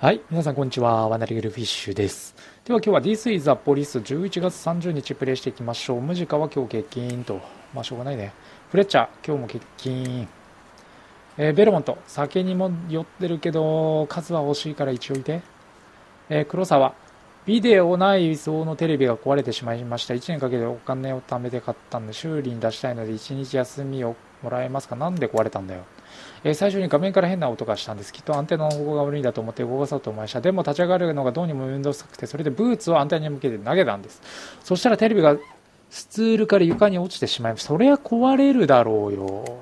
はい、皆さんこんにちは。ワナリグルフィッシュです。では今日は This is a Police 11月30日プレイしていきましょう。ムジカは今日欠勤と。まあしょうがないね。フレッチャー、今日も欠勤。ベルモント、酒にも酔ってるけど、数は欲しいから一応いて。黒沢、ビデオ内蔵のテレビが壊れてしまいました。1年かけてお金を貯めて買ったんで、修理に出したいので1日休みをもらえますか？なんで壊れたんだよ。最初に画面から変な音がしたんです。きっとアンテナの方向が悪いんだと思って動かそうと思いました。でも立ち上がるのがどうにも面倒くさくて、それでブーツをアンテナに向けて投げたんです。そしたらテレビがスツールから床に落ちてしまいました。そりゃ壊れるだろうよ。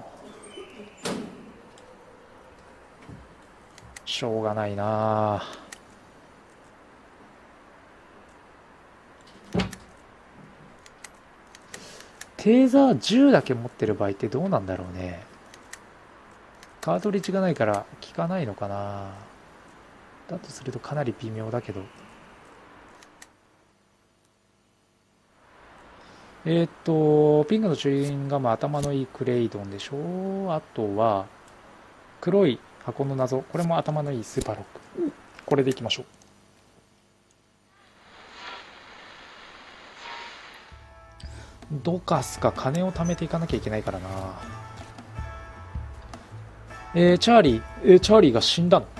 しょうがないな。テーザー10だけ持ってる場合ってどうなんだろうね。カートリッジがないから効かないのかな。だとするとかなり微妙だけど。ピンクのチューインガム、頭のいいクレイドンでしょ。あとは黒い箱の謎、これも頭のいいスーパーロック。これでいきましょう。どかすか金を貯めていかなきゃいけないからな。チャーリーが死んだの。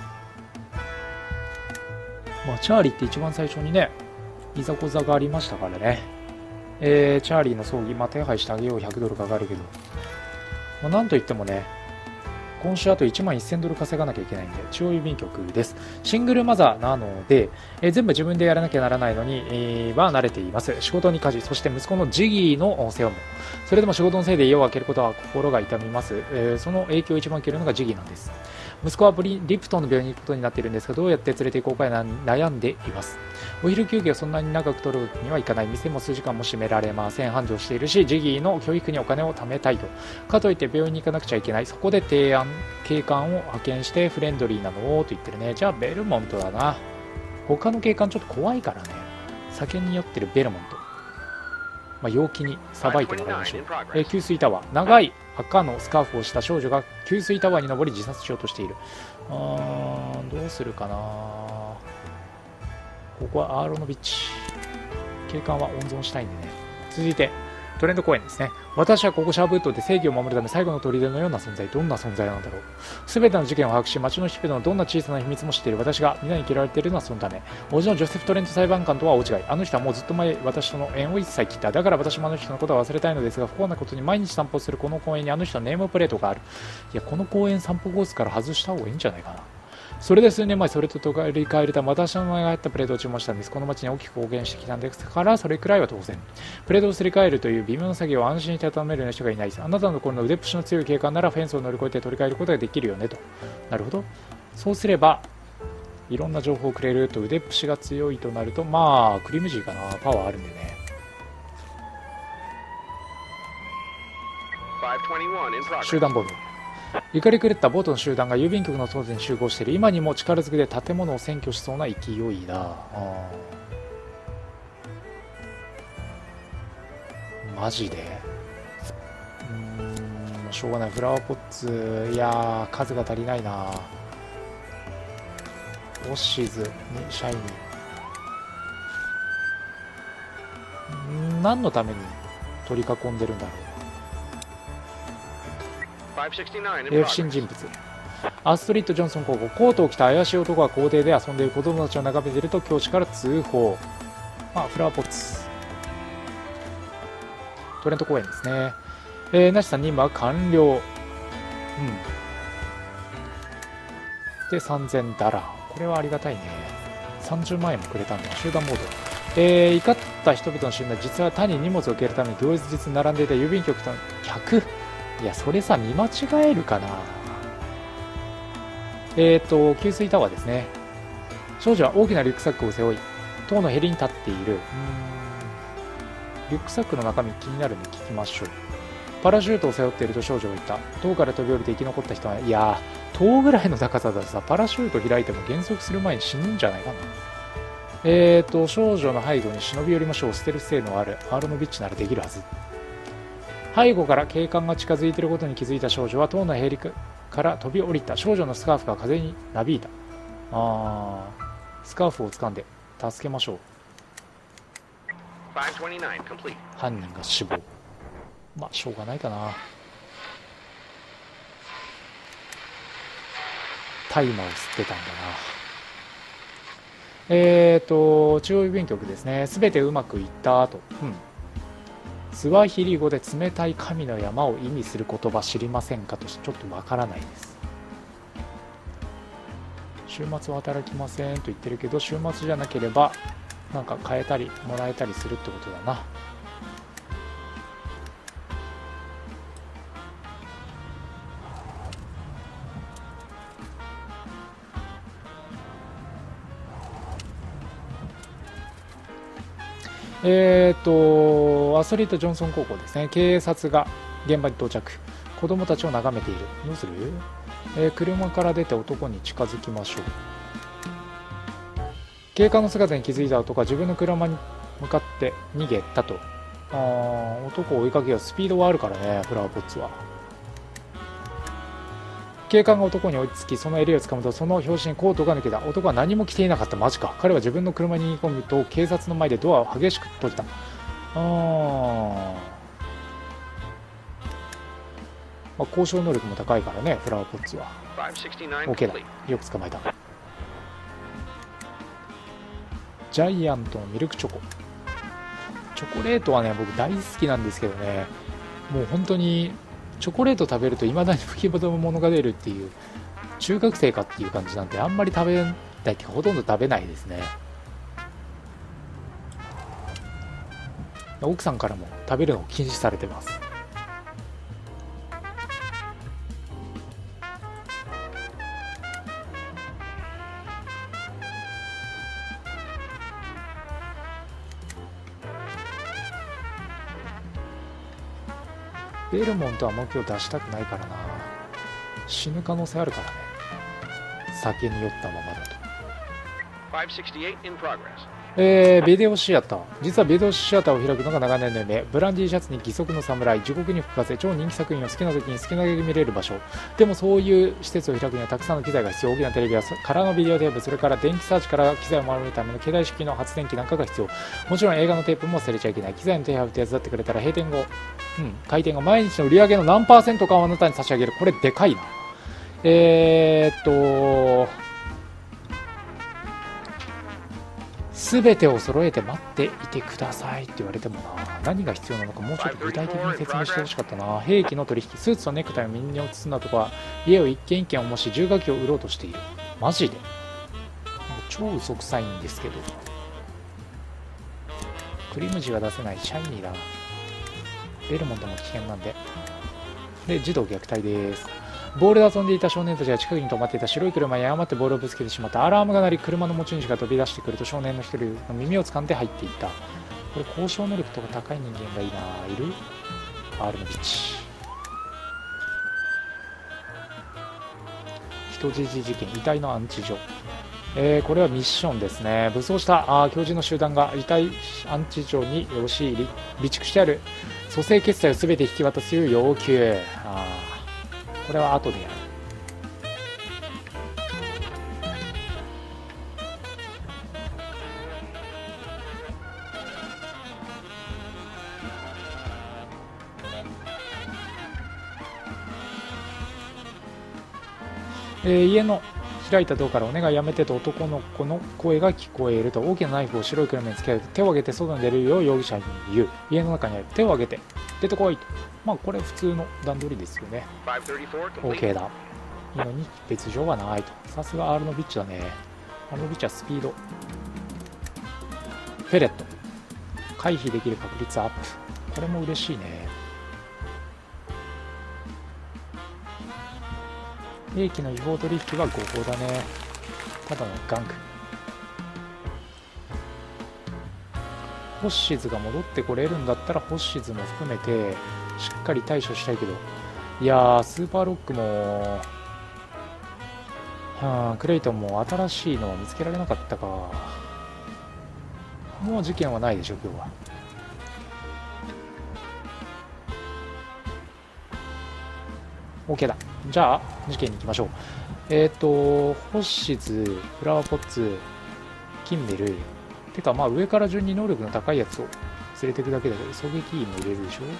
まあ、チャーリーって一番最初にね、いざこざがありましたからね。チャーリーの葬儀、まあ、手配してあげよう100ドルかかるけど、まあ、なんといってもね、今週あと1万1000ドル稼がなきゃいけないんで、中央郵便局です。シングルマザーなので、全部自分でやらなきゃならないのに、は慣れています。仕事に家事、そして息子のジギーの世話も。それでも仕事のせいで家を空けることは心が痛みます。その影響を一番受けるのがジギーなんです。息子はリプトンの病院に行くことになっているんですが、どうやって連れて行こうか悩んでいます。お昼休憩をそんなに長く取るにはいかない。店も数時間も閉められません。繁盛しているし、ジギーの教育にお金を貯めたいと。かといって病院に行かなくちゃいけない。そこで警官を派遣してフレンドリーなのをと言ってるね。じゃあベルモントだな。他の警官ちょっと怖いからね。酒に酔ってるベルモント。まあ、陽気にさばいてもらいましょう。給水タワー。長い赤のスカーフをした少女が給水タワーに登り自殺しようとしている。どうするかな。ここはアーロノビッチ。警官は温存したいんでね。続いてトレンド公園ですね。私はここシャーブットで正義を守るため最後の砦のような存在。どんな存在なんだろう。全ての事件を把握し、街の人々のどんな小さな秘密も知っている私が皆に嫌われているのはそのため。叔父のジョセフ・トレント裁判官とは大違い。あの人はもうずっと前私との縁を一切切った。だから私もあの人のことは忘れたいのですが、不幸なことに毎日散歩するこの公園にあの人のネームプレートがある。いや、この公園散歩コースから外した方がいいんじゃないかな。それで数年前、それと取り替えるため私の名前が入ったプレートを注文したんです。この町に大きく貢献してきたんですから、それくらいは当然。プレートをすり替えるという微妙な作業を安心して頼めるような人がいないです。あなたのこの腕っぷしの強い警官ならフェンスを乗り越えて取り替えることができるよねと。なるほど。そうすれば、いろんな情報をくれると腕っぷしが強いとなると、まあ、クリムジーかな。パワーあるんでね。集団ボム。怒り狂ったボートの集団が郵便局の外に集合している。今にも力ずくで建物を占拠しそうな勢いだ。マジでしょうがない。フラワーポッツ、いやー数が足りないな。オッシーズにシャイニー、何のために取り囲んでるんだろう。不審人物。アストリッド・ジョンソン高校。コートを着た怪しい男が校庭で遊んでいる子供たちを眺めていると教師から通報。まあ、フラワーポッツ。トレント公園ですね。ナシさん任務は完了。で、3000ダラー。これはありがたいね。30万円もくれたんだ。集団モード。怒った人々の集団、実は単に荷物を受けるために同日並んでいた郵便局との客。いや、それさ、見間違えるかな。給水タワーですね。少女は大きなリュックサックを背負い、塔のへりに立っている。リュックサックの中身気になるんで聞きましょう。パラシュートを背負っていると少女が言った。塔から飛び降りて生き残った人は、いやー、塔ぐらいの高さだとさ、パラシュート開いても減速する前に死ぬんじゃないかな。少女の背後に忍び寄りましょう。ステルス性のあるアーロノビッチならできるはず。背後から警官が近づいていることに気づいた少女は塔のへりから飛び降りた。少女のスカーフが風になびいた。 スカーフを掴んで助けましょう。犯人が死亡。まあしょうがないかな。大麻を吸ってたんだな。中央郵便局ですね。すべてうまくいったと。スワヒリ語で冷たい神の山を意味する言葉知りませんかとちょっとわからないです。週末は働きませんと言ってるけど、週末じゃなければなんか変えたりもらえたりするってことだな。アスリート・ジョンソン高校ですね。警察が現場に到着。子供たちを眺めている。どうする？車から出て男に近づきましょう。警官の姿に気づいた男は自分の車に向かって逃げたと。男を追いかけよう。スピードはあるからね、フラワーポッツは。警官が男に追いつき、その襟をつかむと、その拍子にコートが抜けた。男は何も着ていなかった。マジか。彼は自分の車に逃げ込むと、警察の前でドアを激しく閉じた。交渉能力も高いからね、フラワーポッツは。OK だ。よく捕まえた。ジャイアントのミルクチョコ。チョコレートはね、僕大好きなんですけどね、もう本当にチョコレート食べるといまだに吹き物が出るっていう、中学生かっていう感じなんで、あんまり食べないっていうか、ほとんど食べないですね。奥さんからも食べるのを禁止されてます。ベルモントはもう今日出したくないからな。死ぬ可能性あるからね、酒に酔ったままだと。ビデオシアター。実はビデオシアターを開くのが長年の夢。ブランディシャツに義足の侍、地獄に吹かせ、超人気作品を好きな時に好きなだけ見れる場所。でもそういう施設を開くにはたくさんの機材が必要。大きなテレビや空のビデオテープ、それから電気サーチから機材を守るための携帯式の発電機なんかが必要。もちろん映画のテープも忘れちゃいけない。機材の手配を手伝ってくれたら閉店後、開店後毎日の売り上げの何%かをあなたに差し上げる。これでかいな。すべてを揃えて待っていてくださいって言われてもな、何が必要なのかもうちょっと具体的に説明してほしかったな。兵器の取引、スーツとネクタイを身に包んだとか、家を一軒一軒重し重火器を売ろうとしている。マジで超嘘くさいんですけど。クリムジは出せない。シャイニーだな。ベルモントも危険なんで。で、児童虐待です。ボールで遊んでいた少年たちが近くに止まっていた白い車に誤ってボールをぶつけてしまった。アラームが鳴り、車の持ち主が飛び出してくると少年の一人の耳を掴んで入っていった。これ交渉能力とか高い人間がいいな。いる？アールのビッチ。人質事件、遺体の安置所。これはミッションですね。武装した狂人の集団が遺体安置所に押し入り、備蓄してある蘇生決済を全て引き渡すという要求。これは後でやる。家の開いたドアからお願いやめてと男の子の声が聞こえると、大きなナイフを白い車につけられて手を挙げて外に出るよう容疑者に言う。家の中にある。手を挙げて出てこいと。まあこれ普通の段取りですよね。 OK だ。いいのに別状はないと。さすがアールノビッチだね。アールノビッチはスピード、フェレット、回避できる確率アップ。これも嬉しいね。兵器の違法取引は合法だね。ただの玩具。ホッシズが戻ってこれるんだったらホッシズも含めてしっかり対処したいけど、いやースーパーロックもクレイトンも新しいのは見つけられなかったか。もう事件はないでしょ今日は。OK だ。じゃあ事件に行きましょう。 星津、フラワーポッツ、キンメル。てか、まあ上から順に能力の高いやつを連れていくだけだけど、狙撃も入れるでしょ。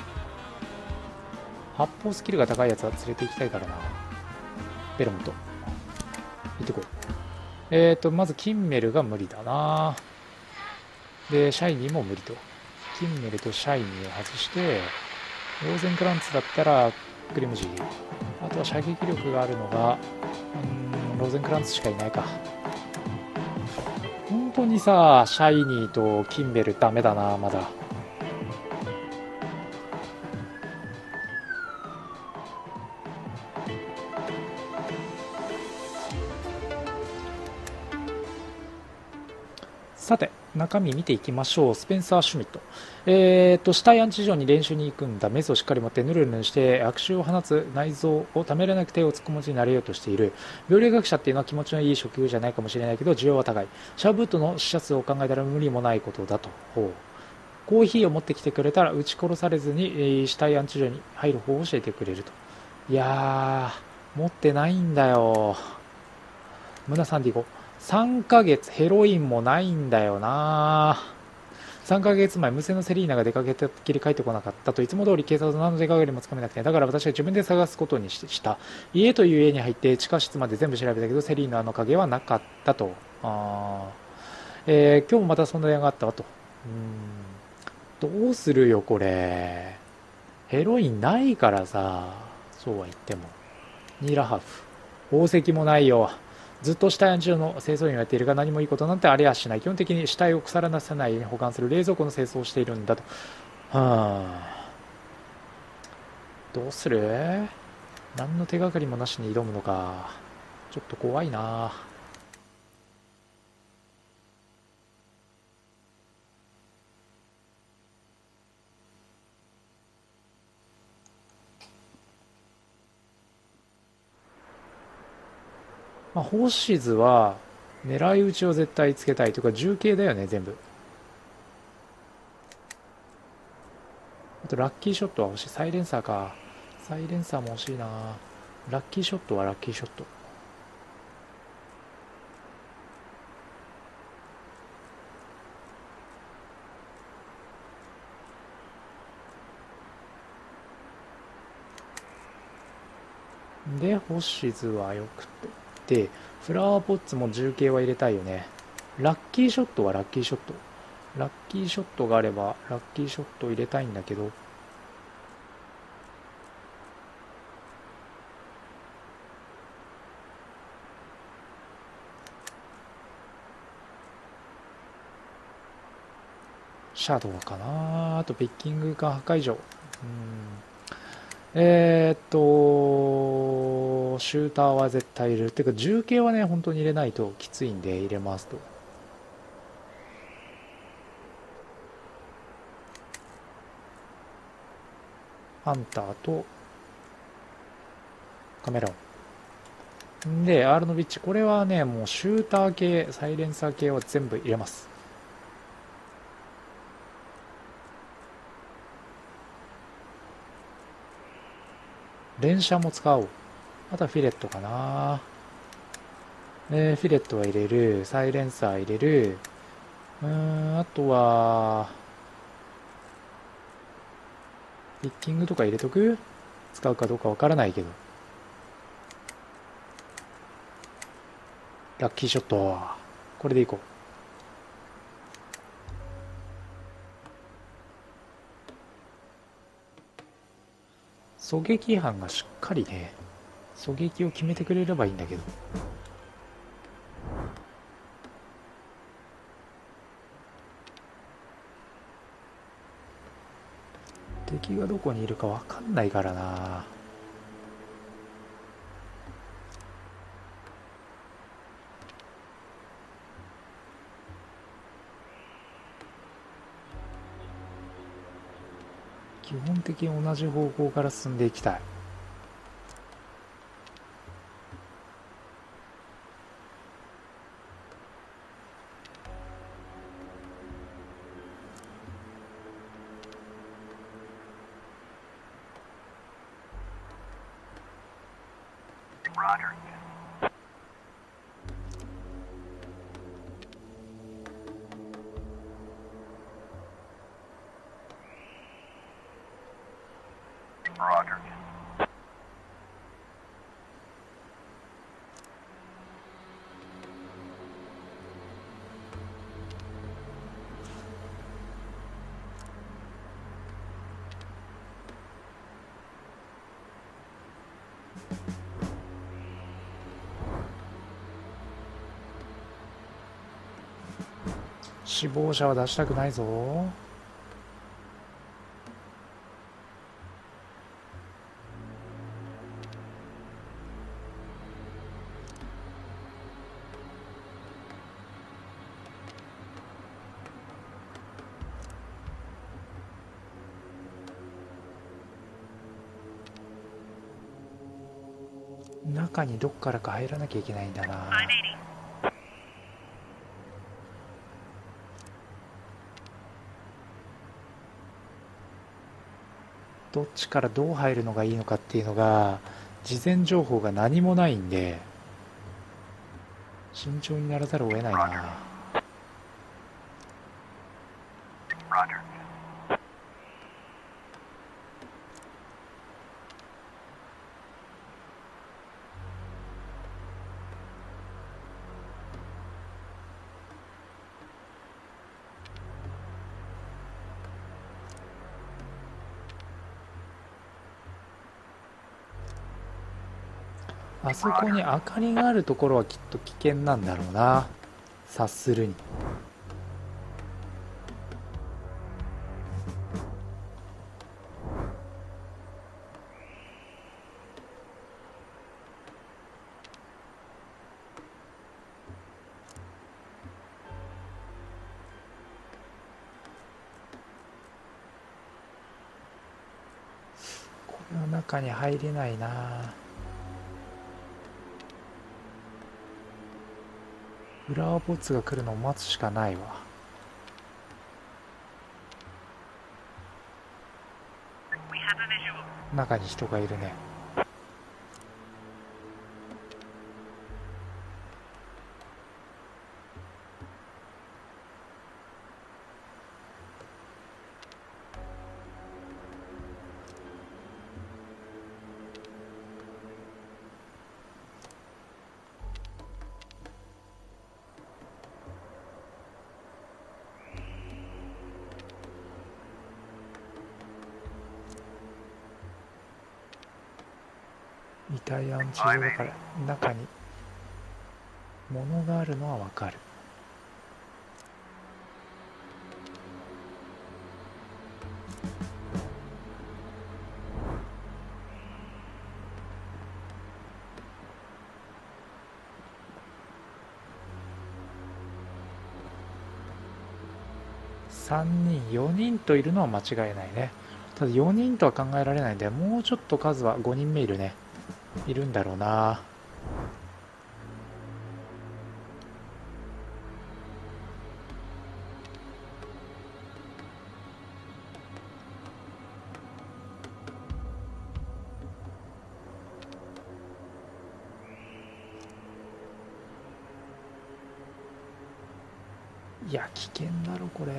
発砲スキルが高いやつは連れて行きたいからな。ベロモント。行ってこい。まずキンメルが無理だな。で、シャイニーも無理と。キンメルとシャイニーを外して、ローゼンクランツだったらクリムジー。あとは射撃力があるのが、ローゼンクランツしかいないか。本当にさ、シャイニーとキンベルダメだな、まだ。さて、中身見ていきましょう。スペンサー・シュミット。死体安置所に練習に行くんだ。メスをしっかり持ってヌルヌルして悪臭を放つ内臓をためらなく手をつく持ちになれようとしている。病理学者っていうのは気持ちのいい職業じゃないかもしれないけど、需要は高い。シャーブートの死者数を考えたら無理もないことだと。コーヒーを持ってきてくれたら撃ち殺されずに死体安置所に入る方を教えてくれると。いやー、持ってないんだよ。ムナサンディゴ。3ヶ月ヘロインもないんだよな。3ヶ月前、娘のセリーナが出かけてっきり帰ってこなかったと。いつも通り警察の何の手がかりもつかめなくて、だから私は自分で探すことにした。家という家に入って地下室まで全部調べたけど、セリーナの影はなかったと。今日もまたそんな電話があったわと。どうするよこれ。ヘロインないからさ。そうは言ってもニーラハーフ宝石もないよ。ずっと死体安置所の清掃員をやっているが何もいいことなんてありゃしない。基本的に死体を腐らなさないように保管する冷蔵庫の清掃をしているんだと。どうする。何の手がかりもなしに挑むのか。ちょっと怖いな。まあ、ホーシーズは狙い撃ちを絶対つけたいというか銃形だよね全部。あとラッキーショットは欲しい。サイレンサーか。サイレンサーも欲しいな。ラッキーショットはラッキーショット。でホシズはよくて、フラワーポッツも重形は入れたいよね。ラッキーショットはラッキーショット。ラッキーショットがあればラッキーショットを入れたいんだけど、シャドウかな。あとピッキングか破壊錠。シューターは絶対入れる。てか重形はね本当に入れないときついんで入れますと。ハンターとカメラオンで、アールノビッチ、これはねもうシューター系サイレンサー系は全部入れます。連射も使おう。あとはフィレットかな。フィレットは入れる。サイレンサー入れる。あとはピッキングとか入れとく。使うかどうかわからないけど。ラッキーショット。これでいこう。狙撃班がしっかりね狙撃を決めてくれればいいんだけど。敵がどこにいるか分かんないからな。基本的に同じ方向から進んでいきたい。 死亡者は出したくないぞ。中にどっからか入らなきゃいけないんだな。どっちからどう入るのがいいのかっていうのが事前情報が何もないんで慎重にならざるを得ないな。あそこに明かりがあるところはきっと危険なんだろうな、察するに。この中に入れないな。フラワーポッツが来るのを待つしかないわ。中に人がいるね。遺体安置所だから中に物があるのはわかる。3人4人といるのは間違いないね。ただ4人とは考えられないんで、もうちょっと数は5人目いるね。いるんだろうな。いや危険だろこれ。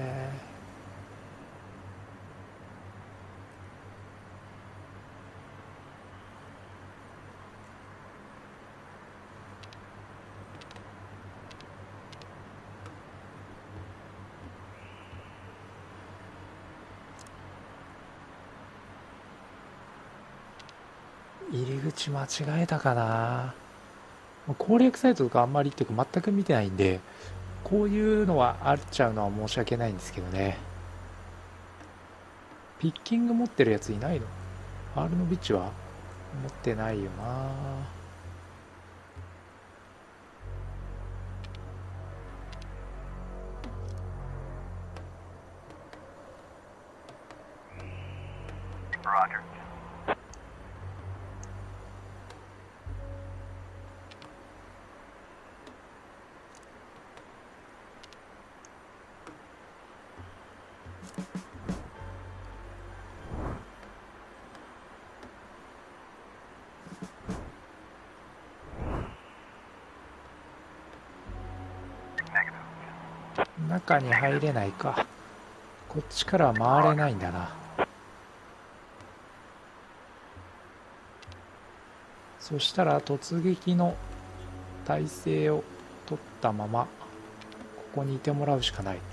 入り口間違えたかな。攻略サイトとかあんまりっていうか全く見てないんで、こういうのはあっちゃうのは申し訳ないんですけどね。ピッキング持ってるやついないの？アールノビッチは持ってないよな。中に入れないか。こっちからは回れないんだな。 そしたら突撃の体勢を取ったままここにいてもらうしかない。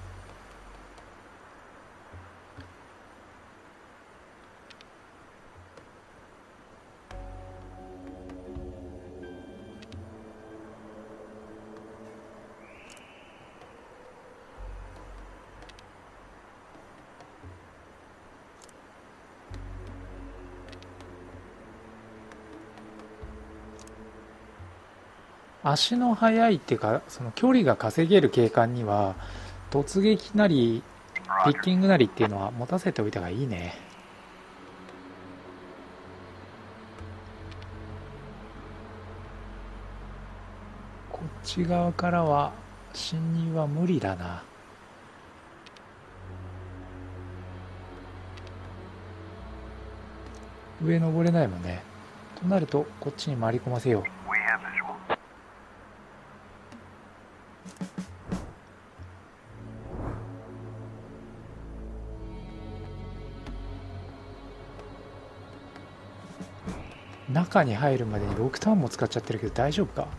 足の速いっていうか、その距離が稼げる警官には突撃なりピッキングなりっていうのは持たせておいた方がいいね。こっち側からは侵入は無理だな。上登れないもんね。となるとこっちに回り込ませよう。中に入るまでに6ターンも使っちゃってるけど大丈夫か。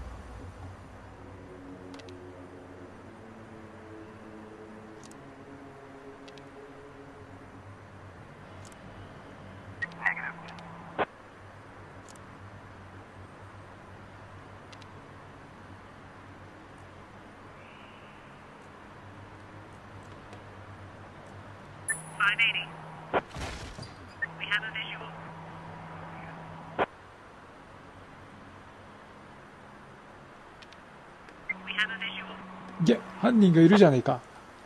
犯人がいるじゃねえか。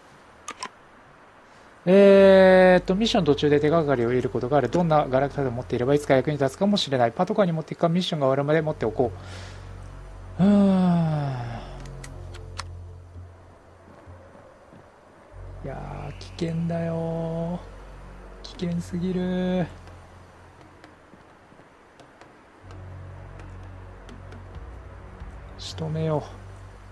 ミッション途中で手がかりを得ることがある。どんなガラクタでも持っていればいつか役に立つかもしれない。パトカーに持っていくか、ミッションが終わるまで持っておこう。いやー、危険だよ。危険すぎる。仕留めよう。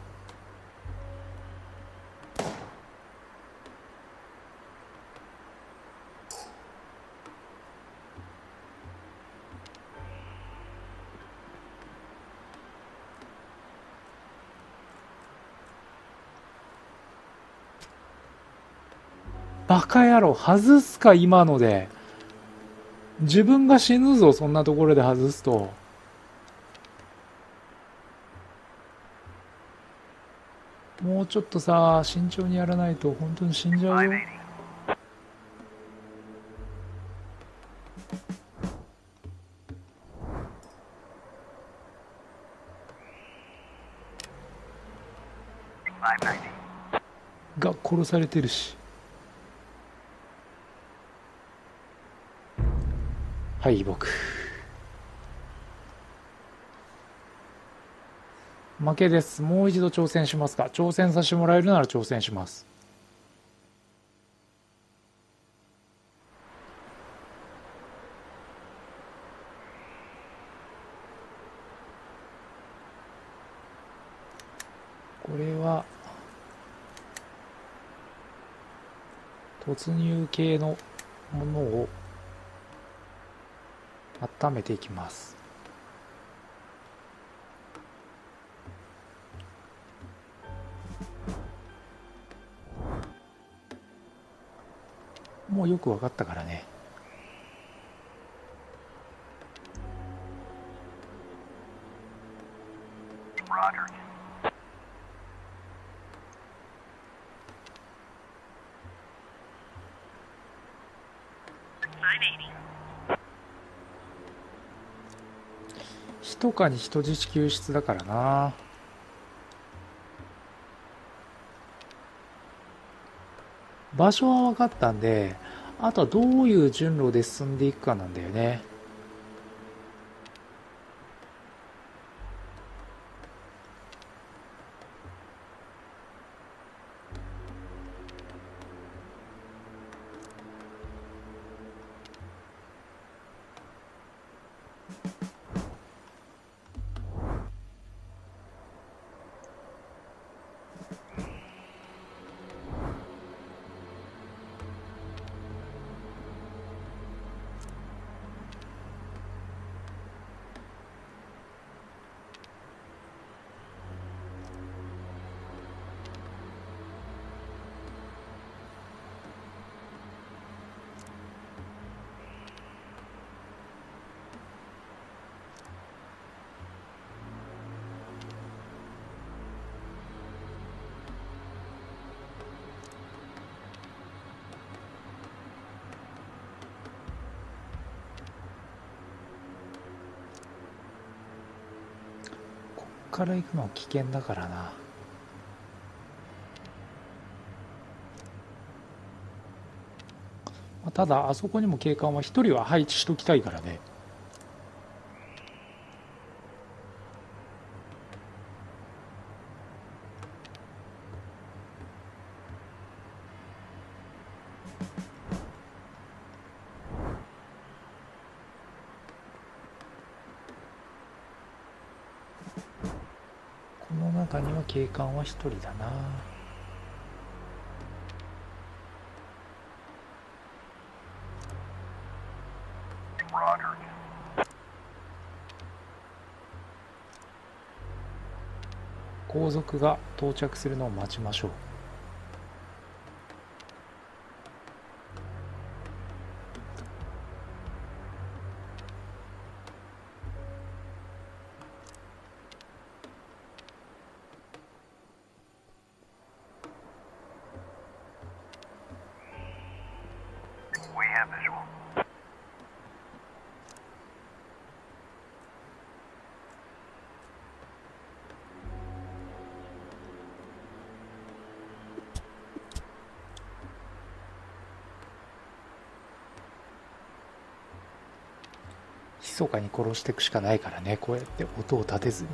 バカ野郎、外すか今ので。自分が死ぬぞ、そんなところで外すと。もうちょっとさ、慎重にやらないと本当に死んじゃうよ。が殺されてるし。敗北。負けです。もう一度挑戦しますか。挑戦させてもらえるなら挑戦します。これは突入系のものを温めていきます。もうよく分かったからね。1かに人質救出だからな。場所は分かったんで、あとはどういう順路で進んでいくかなんだよね。 から行くのは危険だからな。まあただあそこにも警官は一人は配置しときたいからね。この中には警官は一人だな。後続が到着するのを待ちましょう。密かに殺していくしかないからね、こうやって音を立てずに。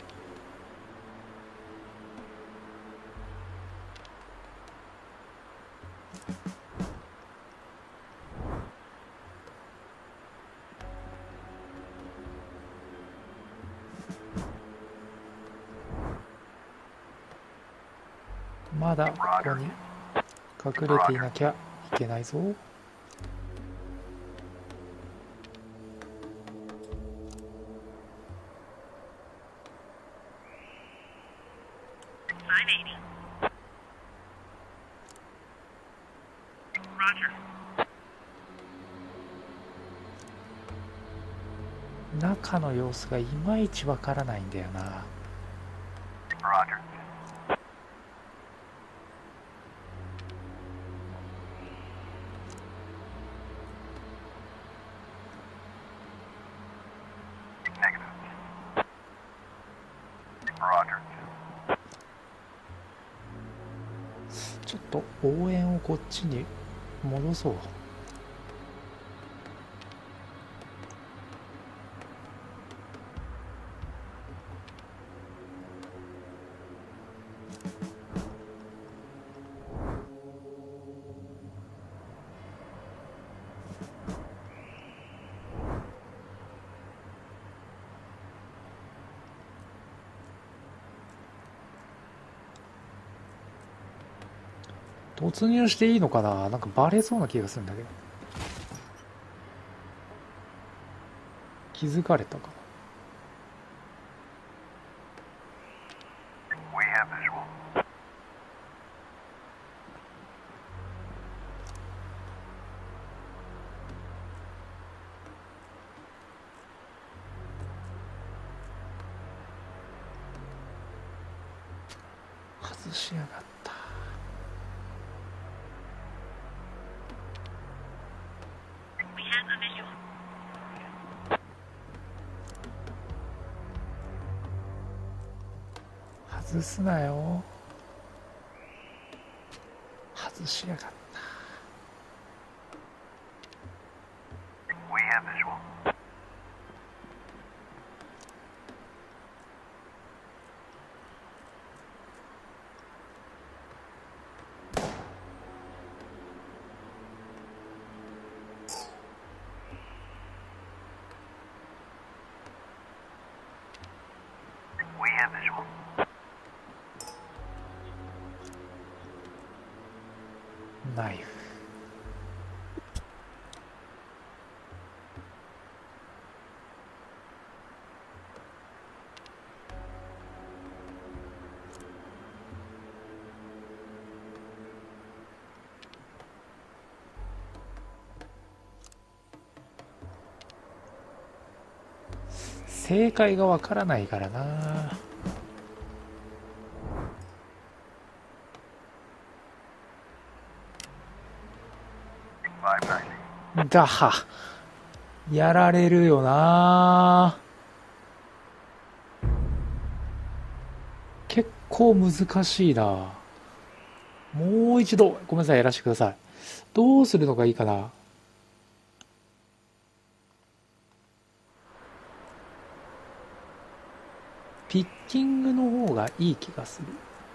まだここに隠れていなきゃいけないぞ。中の様子がいまいちわからないんだよな。ちょっと応援をこっちに戻そう。突入していいのかな。なんかバレそうな気がするんだけど。気づかれたかな。外しやがった。外すなよ。外しやがった。ナイフ。正解がわからないからな。だはやられるよな。 構難しいな。もう一度、ごめんなさい、やらせてください。どうするのがいいかな。ピッキングの方がいい気がする。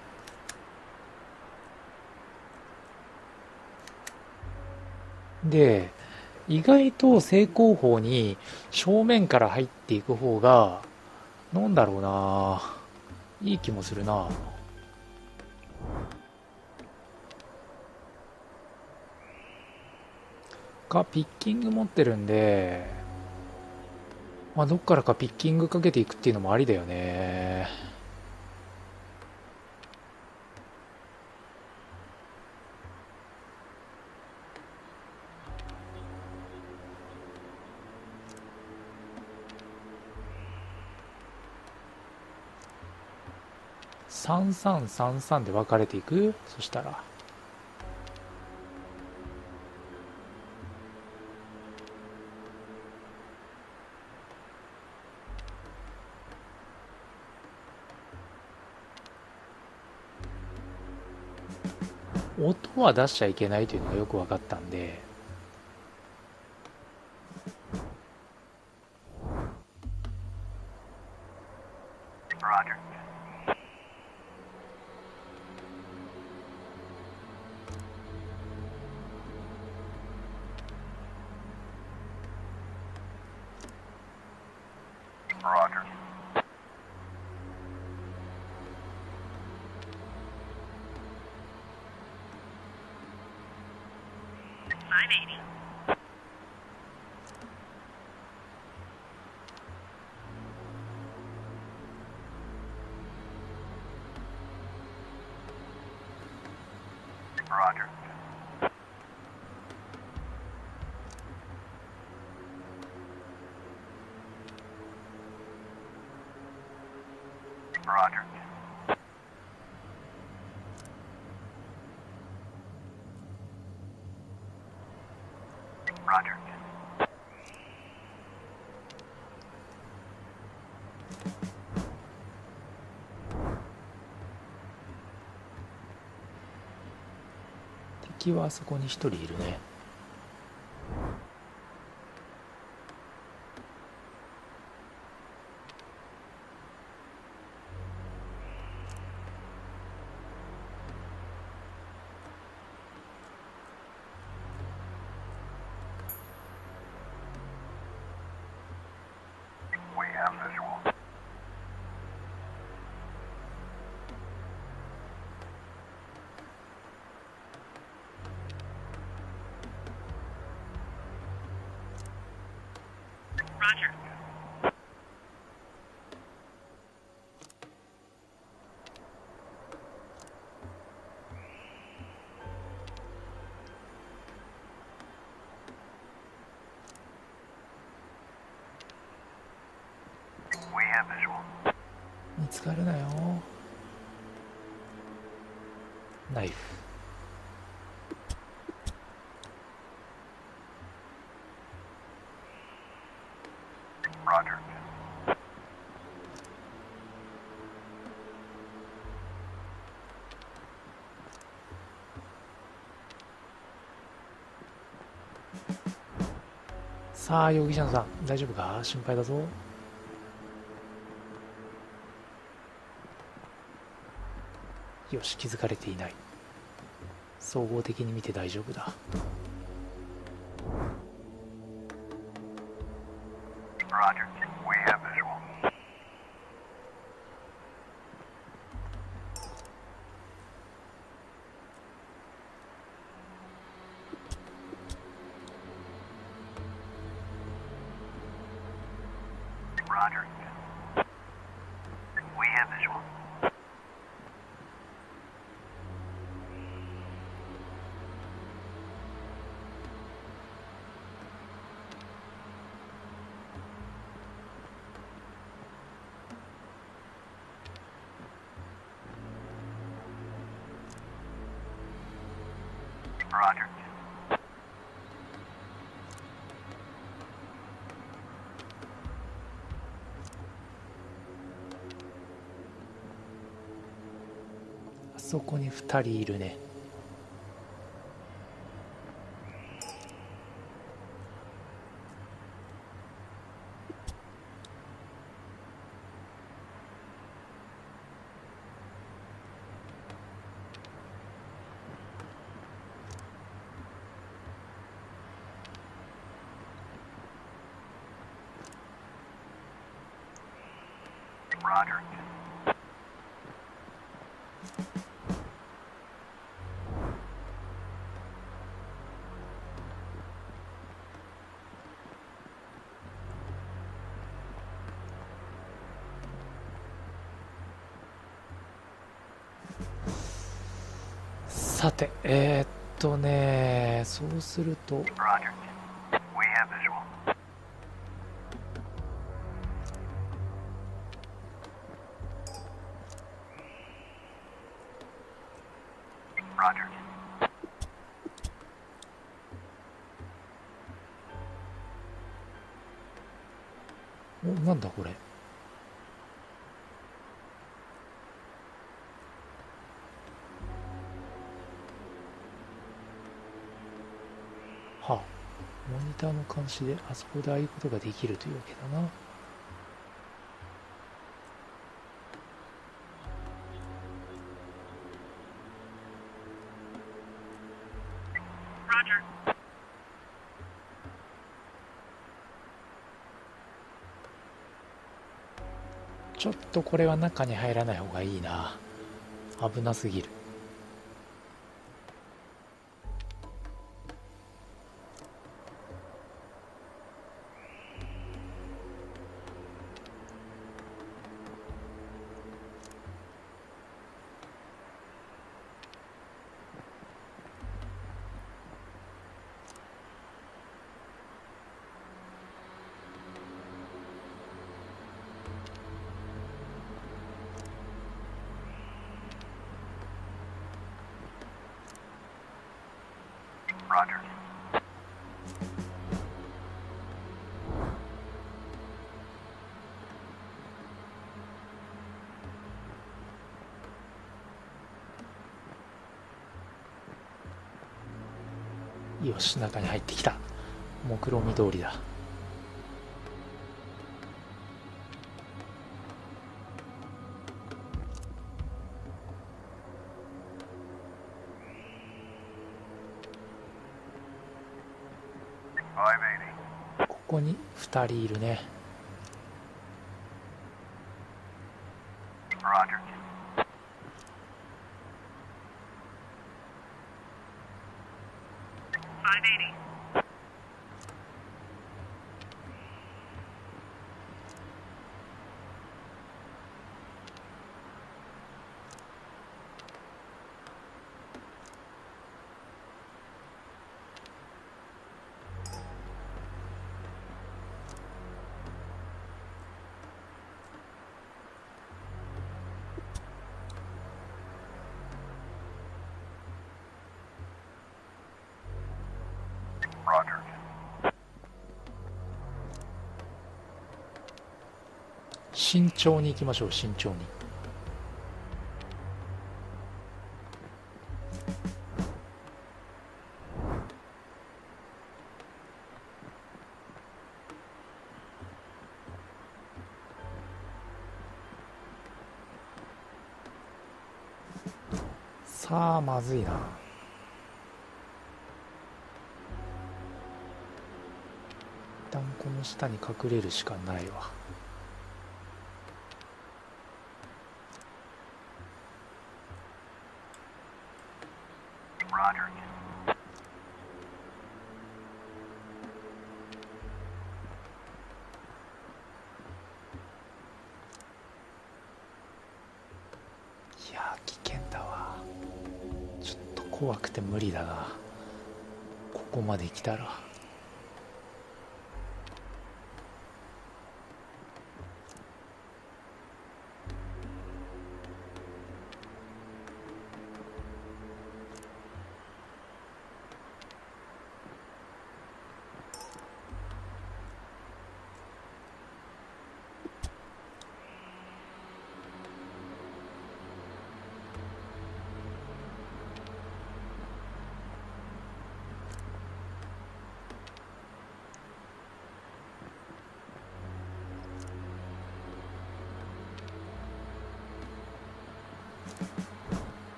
で、意外と正攻法に正面から入っていく方が、なんだろうな、いい気もするな。ピッキング持ってるんで、まあ、どっからかピッキングかけていくっていうのもありだよね。3333で分かれていく。そしたら音は出しちゃいけないというのがよく分かったんで、敵はあそこに一人いるね。見つかるなよ。ナイフ。さあ、容疑者さん、大丈夫か？心配だぞ。よし、気づかれていない。総合的に見て大丈夫だ。 そこに2人いるね。さて、そうすると、お、なんだこれ。はあ、モニターの監視であそこでああいうことができるというわけだな。ちょっとこれは中に入らない方がいいな。危なすぎる。よし、中に入ってきた。目論見通りだ。ここに2人いるね。慎重に行きましょう、慎重に。さあ、まずいな。一旦この下に隠れるしかないわ。いやー、危険だわ。ちょっと怖くて無理だな、ここまで来たら。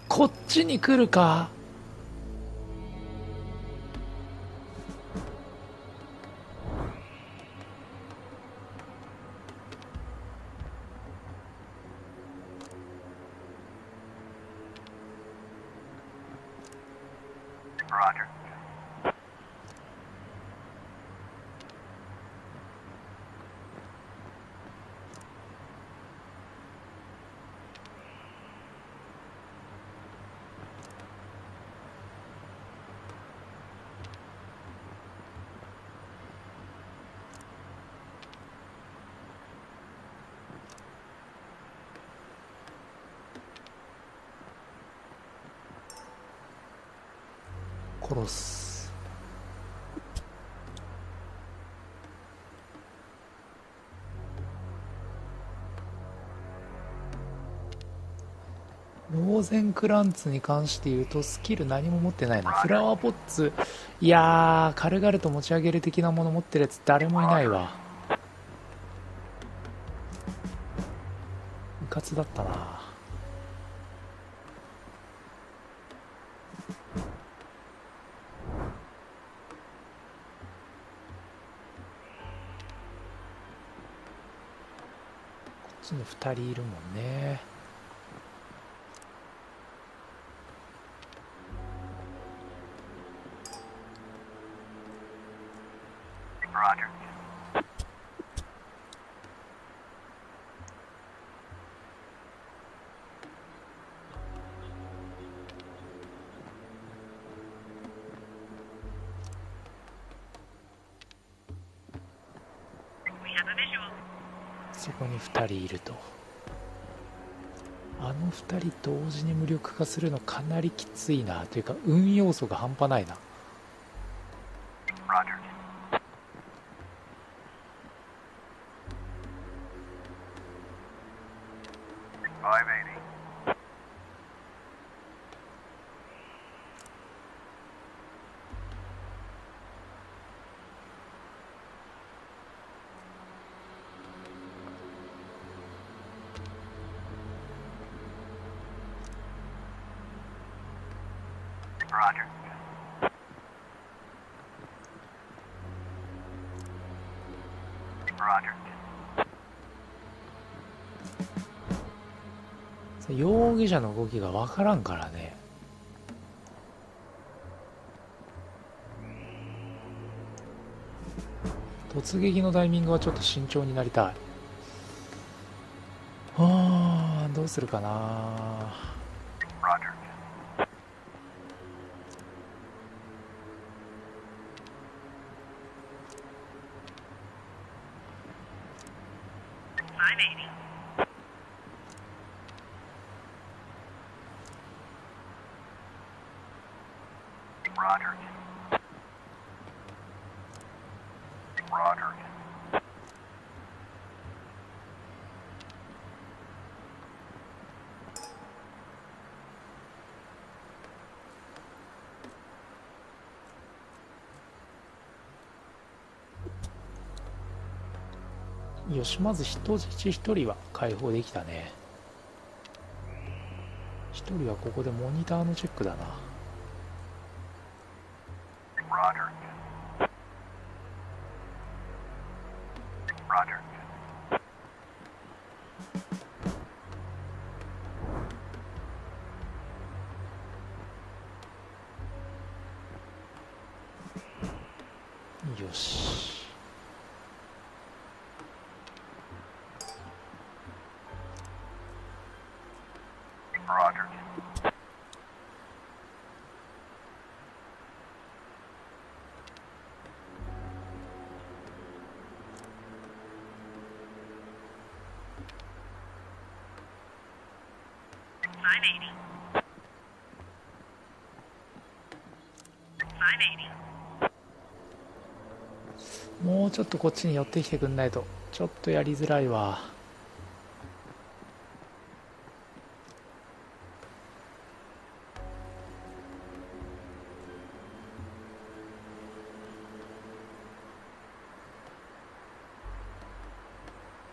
こっちに来るか。殺す。ローゼンクランツに関して言うとスキル何も持ってないな。フラワーポッツ、いやー軽々と持ち上げる的なもの持ってるやつ誰もいないわ。うかつだったな。こっちに2人いるもんね。そこに2人いると。あの2人同時に無力化するのかなりきついな。というか運要素が半端ないな。容疑者の動きが分からんからね。突撃のタイミングはちょっと慎重になりたい。どうするかな。よし、まず人質1人は解放できたね。1人はここでモニターのチェックだな。よし。もうちょっとこっちに寄ってきてくんないとちょっとやりづらいわ。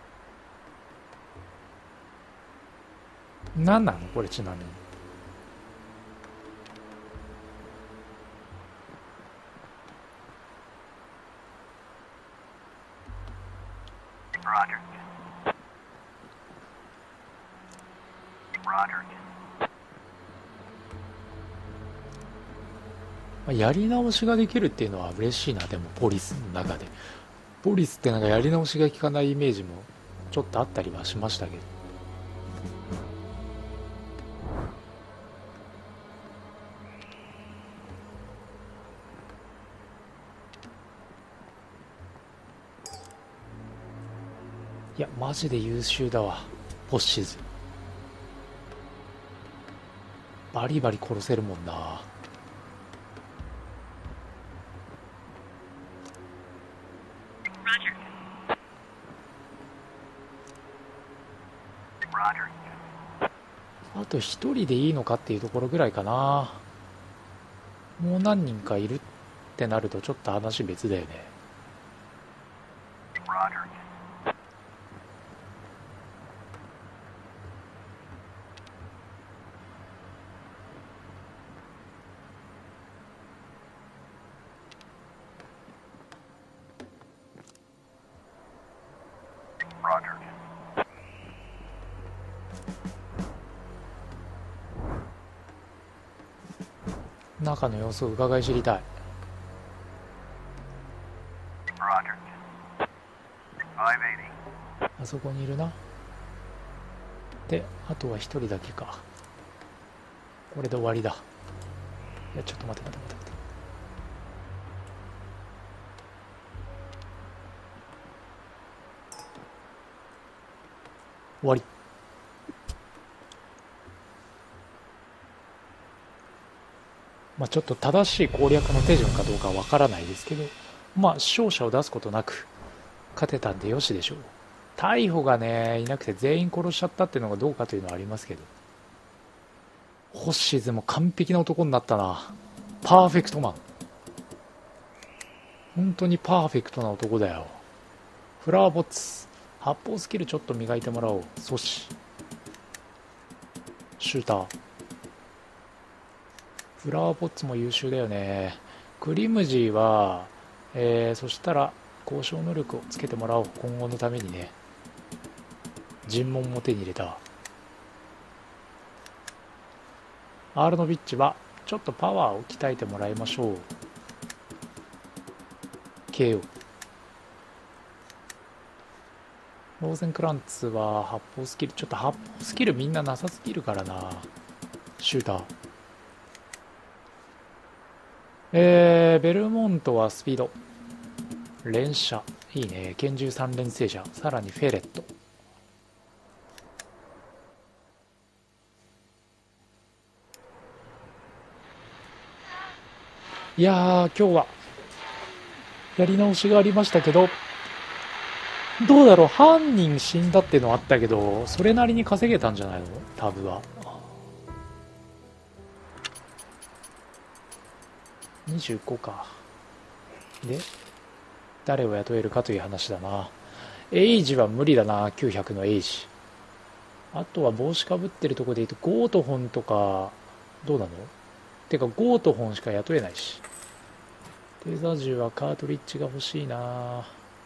何なのこれちなみに。 まあやり直しができるっていうのは嬉しいな。でもポリスの中でポリスってなんかやり直しが効かないイメージもちょっとあったりはしましたけど。いやマジで優秀だわポッシズ。バリバリ殺せるもんな。あと一人でいいのかっていうところぐらいかな。もう何人かいるってなるとちょっと話別だよね。中の様子を伺い知りたい。あそこにいるな。であとは一人だけか。これで終わりだ。いやちょっと待って待って待って待って。終わり。まあちょっと正しい攻略の手順かどうかはわからないですけど、まあ勝者を出すことなく勝てたんでよしでしょう。逮捕がねいなくて全員殺しちゃったっていうのがどうかというのはありますけど、ホッシーズも完璧な男になったな。パーフェクトマン。本当にパーフェクトな男だよ。フラワーボッツ発砲スキルちょっと磨いてもらおう。阻止シューター。フラワーボッツも優秀だよね。クリムジーは、そしたら交渉能力をつけてもらおう。今後のためにね。尋問も手に入れた。アールノビッチはちょっとパワーを鍛えてもらいましょう。 KO。 ローゼンクランツは発砲スキルちょっと発砲スキルみんななさすぎるからな。シューター。ベルモントはスピード。連射いいね。拳銃3連星射。さらにフェレット。いやー今日はやり直しがありましたけど、どうだろう。犯人死んだっていうのはあったけどそれなりに稼げたんじゃないのタブは。25か。で誰を雇えるかという話だな。エイジは無理だな。900のエイジ。あとは帽子かぶってるところで言うとゴートホンとかどうなの。てかゴートホンしか雇えないし。テーザー銃はカートリッジが欲しいな。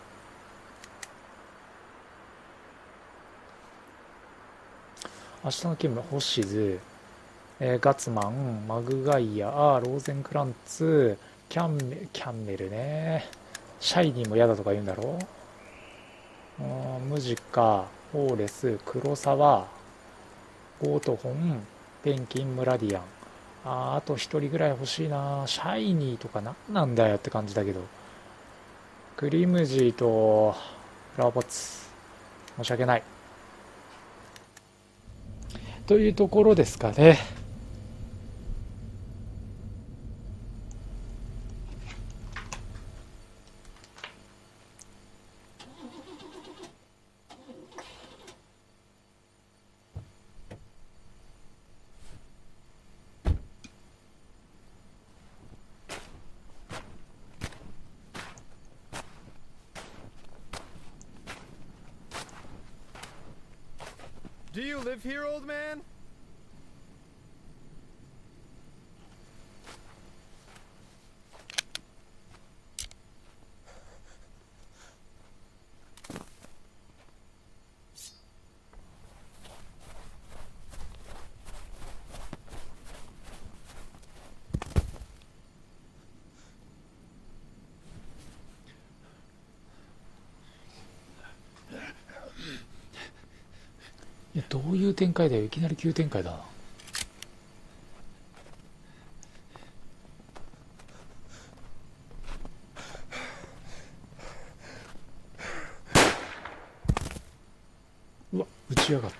明日の勤務ホッシズ、ガツマン、マグガイア、ローゼンクランツ、キャンメルね。シャイニーも嫌だとか言うんだろう。ムジカ、ホーレス、黒沢、ゴートホン、ペンキン、ムラディアン。あと一人ぐらい欲しいな。シャイニーとか何なんだよって感じだけど。クリムジーとフラワーポッツ申し訳ないというところですかね。 Do you live here, old man? どういう展開だよ。いきなり急展開だな。うわ、打ちやがった。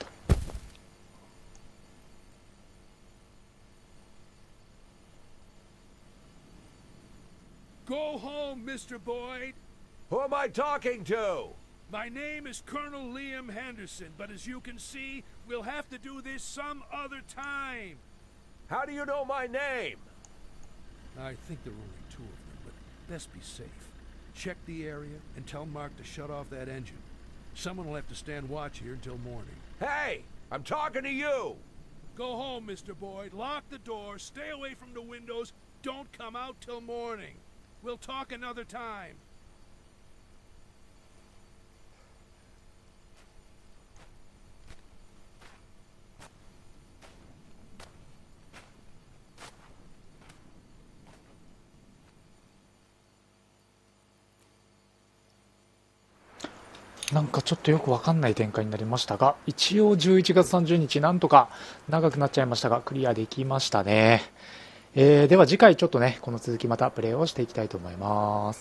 Go home, Mr. Boyd. Who am I talking to? My name is Colonel Liam Henderson, but as you can see, we'll have to do this some other time. How do you know my name? I think there are only two of them, but best be safe. Check the area and tell Mark to shut off that engine. Someone will have to stand watch here until morning. Hey, I'm talking to you. Go home, Mr. Boyd. Lock the door, stay away from the windows, don't come out till morning. We'll talk another time. なんかちょっとよくわかんない展開になりましたが、一応11月30日なんとか長くなっちゃいましたがクリアできましたね。では次回ちょっとねこの続きまたプレイをしていきたいと思います。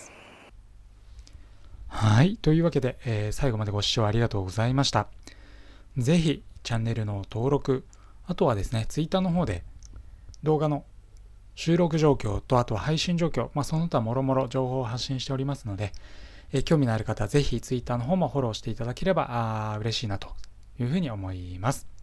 はい、というわけで、最後までご視聴ありがとうございました。ぜひチャンネルの登録、あとはですね Twitter の方で動画の収録状況とあとは配信状況、その他もろもろ情報を発信しておりますので、興味のある方はぜひ Twitter の方もフォローしていただければ嬉しいなというふうに思います。